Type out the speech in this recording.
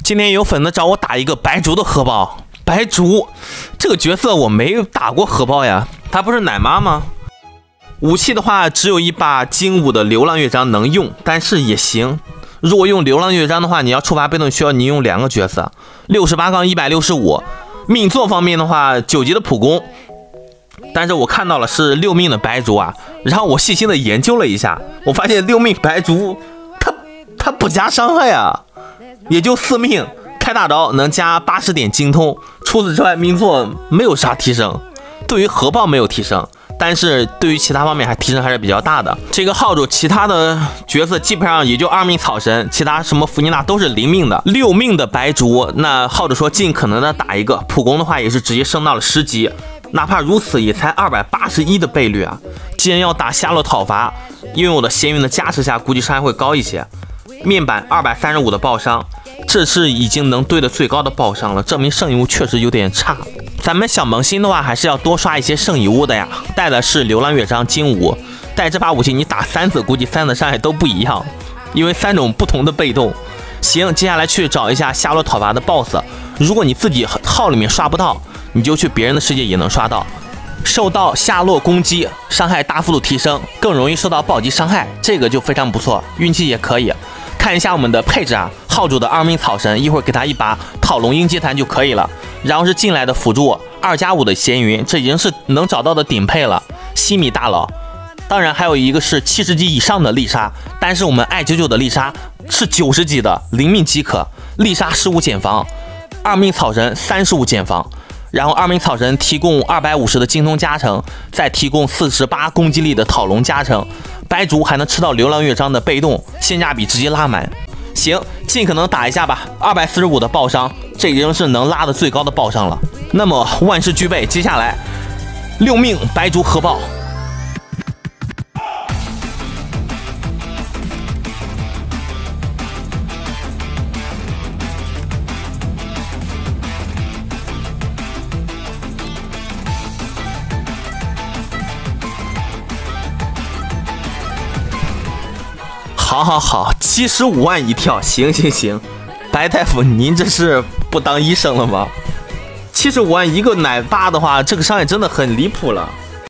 今天有粉丝找我打一个白竹的核爆，白竹这个角色我没有打过核爆呀，他不是奶妈吗？武器的话只有一把精武的流浪乐章能用，但是也行。如果用流浪乐章的话，你要触发被动需要你用2个角色，68-165。命座方面的话，9级的普攻，但是我看到了是6命的白竹啊，然后我细心的研究了一下，我发现6命白竹它不加伤害啊，也就4命，开大招能加80点精通，除此之外命座没有啥提升，对于核爆没有提升，但是对于其他方面提升还是比较大的。这个号主其他的角色基本上也就2命草神，其他什么弗妮娜都是0命的。6命的白竹，那号主说尽可能的打一个普攻的话，也是直接升到了10级，哪怕如此也才281的倍率啊！既然要打夏洛讨伐，拥有的闲云的加持下，估计伤害会高一些。面板235的爆伤，这是已经能对的最高的爆伤了，证明圣遗物确实有点差。咱们想萌新的话，还是要多刷一些圣遗物的呀。带的是流浪乐章精武，带这把武器你打3次，估计3次伤害都不一样，因为3种不同的被动。行，接下来去找一下夏洛讨伐的 BOSS。如果你自己号里面刷不到，你就去别人的世界也能刷到。受到夏洛攻击，伤害大幅度提升，更容易受到暴击伤害，这个就非常不错，运气也可以。看一下我们的配置啊，号主的2命草神，一会儿给他一把讨龙鹰阶弹就可以了。然后是进来的辅助2+5的闲云，这已经是能找到的顶配了。西米大佬，当然还有一个是70级以上的丽莎，但是我们i99的丽莎是90级的0命即可，丽莎15减防，2命草神35减防。然后2命草神提供250的精通加成，再提供48攻击力的讨龙加成，白竹还能吃到流浪乐章的被动，性价比直接拉满。行，尽可能打一下吧，245的爆伤，这已经是能拉的最高的爆伤了。那么万事俱备，接下来6命白竹核爆。好，75万一跳，行，白大夫，您这是不当医生了吗？75万一个奶爸的话，这个伤害真的很离谱了。